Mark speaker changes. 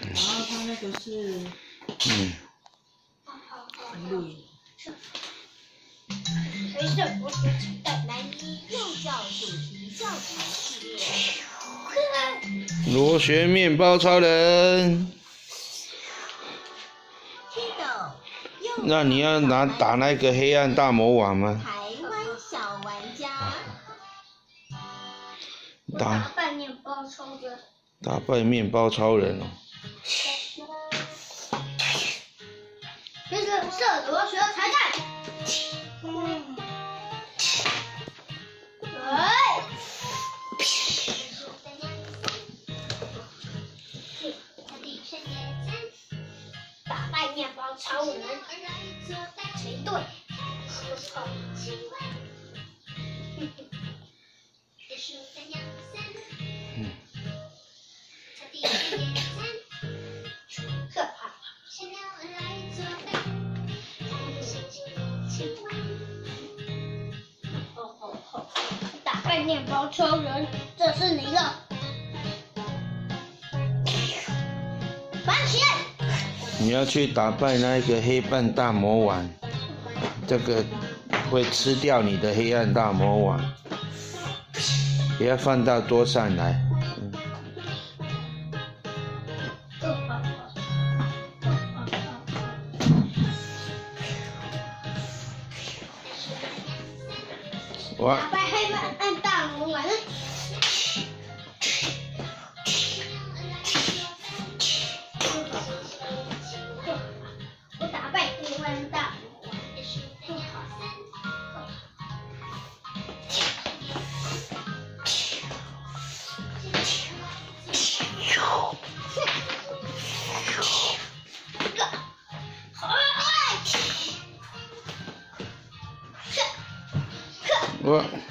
Speaker 1: 然后他那个是录影。
Speaker 2: 随着我所期待南一幼教主题教材系列。
Speaker 3: 螺旋面包超人。那你要打那个黑暗大魔王吗？
Speaker 2: 台湾小玩家。
Speaker 3: 打
Speaker 2: 败面包超人。
Speaker 3: 打败面包超人哦。
Speaker 2: 这个射螺旋彩蛋。打败面包超人，谁对？打败面包超人，这是你了。番茄。
Speaker 3: 你要去打败那个黑暗大魔王，这个会吃掉你的黑暗大魔王。不要放到桌上来。
Speaker 2: 打败黑暗大魔王。我打败黑暗大魔王。
Speaker 3: 我。